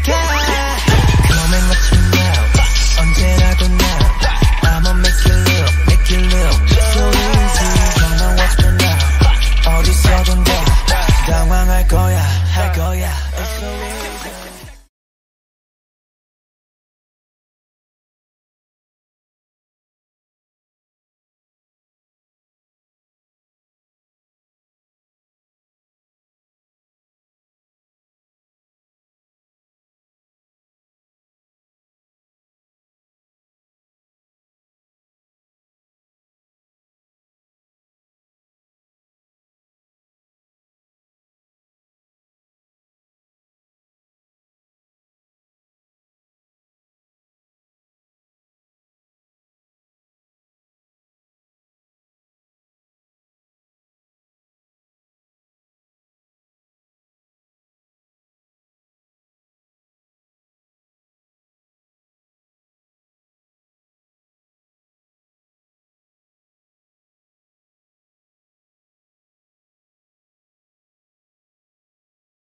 okay. Come and watch me now. 언제라도 now. I'ma make you look so easy. Come and watch me now. 어디서든 다 당황할 거야, 할 거야. It's so easy.